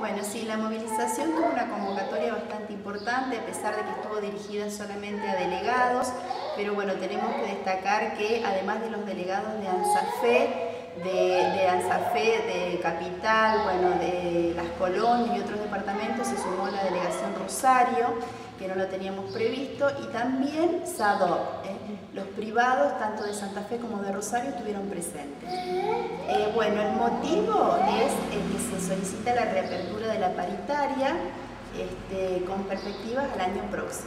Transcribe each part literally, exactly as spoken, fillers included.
Bueno, sí, la movilización tuvo una convocatoria bastante importante, a pesar de que estuvo dirigida solamente a delegados, pero bueno, tenemos que destacar que además de los delegados de ANSAFE, de, de ANSAFE, de Capital, bueno, de Las Colonias y otros departamentos, se sumó la delegación Rosario, que no lo teníamos previsto, y también SADOC, ¿eh? Los privados, tanto de Santa Fe como de Rosario, estuvieron presentes. Eh, bueno, el motivo es el que se solicita la reapertura de la paritaria este, con perspectivas al año próximo.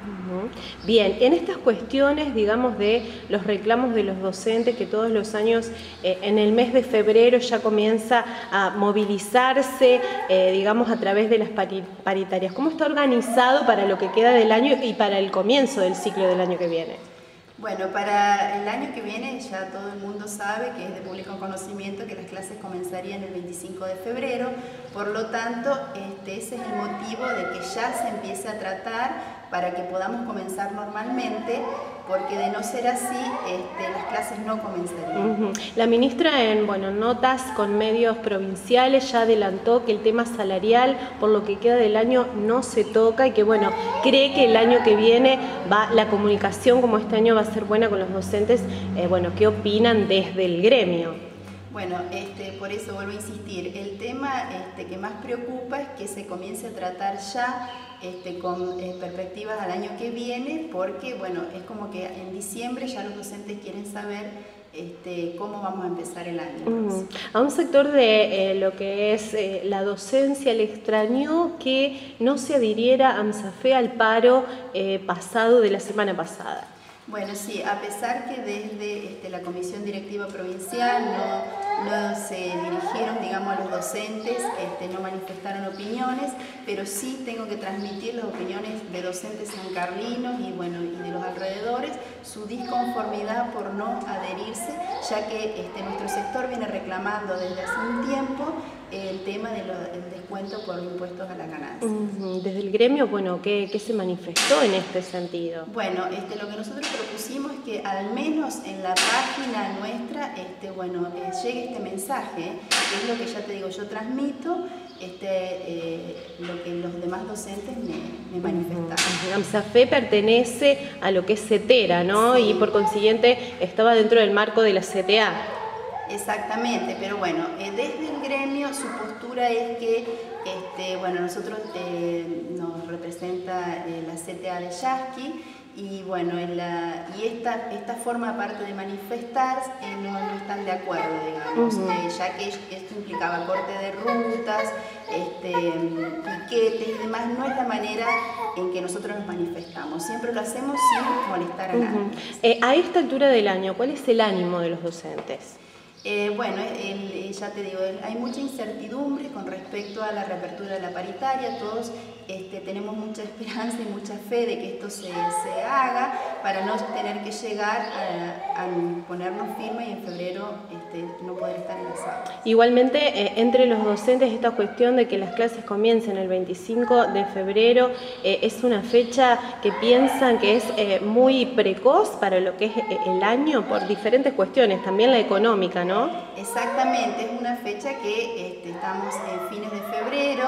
Bien, en estas cuestiones, digamos, de los reclamos de los docentes, que todos los años, eh, en el mes de febrero ya comienza a movilizarse, eh, digamos, a través de las paritarias. ¿Cómo está organizado para lo que queda del año y para el comienzo del ciclo del año que viene? Bueno, para el año que viene ya todo el mundo sabe, que es de público conocimiento, que las clases comenzarían el veinticinco de febrero, por lo tanto, este, ese es el motivo de que ya se empiece a tratar para que podamos comenzar normalmente, porque de no ser así, este, las clases no comenzarían. Uh-huh. La ministra en bueno, notas con medios provinciales ya adelantó que el tema salarial, por lo que queda del año, no se toca y que bueno, cree que el año que viene va la comunicación, como este año va a ser buena con los docentes. Eh, bueno, ¿qué opinan desde el gremio? Bueno, este, por eso vuelvo a insistir, el tema este, que más preocupa es que se comience a tratar ya este, con eh, perspectivas al año que viene, porque bueno, es como que en diciembre ya los docentes quieren saber este, cómo vamos a empezar el año. Uh-huh. A un sector de eh, lo que es eh, la docencia le extrañó que no se adhiriera ANSAFE al paro eh, pasado de la semana pasada. Bueno, sí, a pesar que desde este, la Comisión Directiva Provincial no, no se dirigieron, digamos, a los docentes, este, no manifestaron opiniones, pero sí tengo que transmitir las opiniones de docentes sancarlinos y, bueno, y de los alrededores, su disconformidad por no adherirse, ya que este, nuestro sector viene reclamando desde hace un tiempo el tema del de descuento por impuestos a las ganancias. Uh-huh. Desde el gremio, bueno, ¿qué, qué se manifestó en este sentido? Bueno, este, lo que nosotros propusimos es que al menos en la página nuestra este, bueno, eh, llegue este mensaje, que es lo que ya te digo, yo transmito este, eh, lo que los demás docentes me, me manifestaron. Uh-huh. ANSAFE pertenece a lo que es CETERA, ¿no? Sí. Y por consiguiente estaba dentro del marco de la C T A. Exactamente, pero bueno, eh, desde el gremio su postura es que este, bueno, nosotros eh, nos representa eh, la C T A de Yasky y bueno, en la, y esta, esta forma aparte de manifestar eh, no, no están de acuerdo, digamos, uh-huh. eh, ya que esto implicaba corte de rutas, este, piquetes y demás, no es la manera en que nosotros nos manifestamos, siempre lo hacemos sin molestar a nadie. Uh-huh. eh, a esta altura del año, ¿cuál es el ánimo de los docentes? Eh, bueno, el, ya te digo, el, hay mucha incertidumbre con respecto a la reapertura de la paritaria, todos este, tenemos mucha esperanza y mucha fe de que esto se, se haga para no tener que llegar a, a ponernos firme y en febrero este, no poder estar en las aulas. Igualmente, eh, entre los docentes esta cuestión de que las clases comiencen el veinticinco de febrero eh, es una fecha que piensan que es eh, muy precoz para lo que es el año por diferentes cuestiones, también la económica, ¿no? Exactamente, es una fecha que este, estamos en fines de febrero,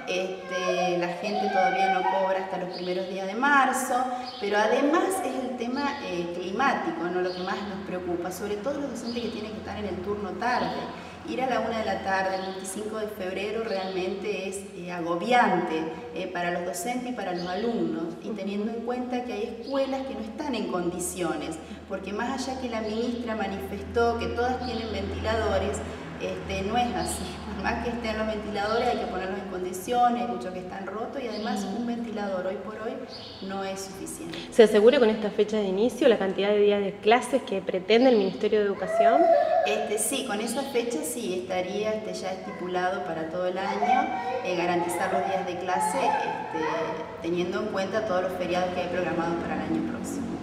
este, la gente todavía no cobra hasta los primeros días de marzo, pero además es el tema eh, climático, ¿no? Lo que más nos preocupa, sobre todo los docentes que tienen que estar en el turno tarde. Ir a la una de la tarde, el veinticinco de febrero, realmente es eh, agobiante eh, para los docentes y para los alumnos, y teniendo en cuenta que hay escuelas que no están en condiciones, porque más allá que la ministra manifestó que todas tienen ventiladores, este, no es así. Por más que estén los ventiladores hay que ponerlos en condiciones, hay muchos que están rotos y además un ventilador hoy por hoy no es suficiente. ¿Se asegura con esta fecha de inicio la cantidad de días de clases que pretende el Ministerio de Educación? Este, sí, con esa fecha sí estaría este, ya estipulado para todo el año eh, garantizar los días de clase este, teniendo en cuenta todos los feriados que hay programados para el año próximo.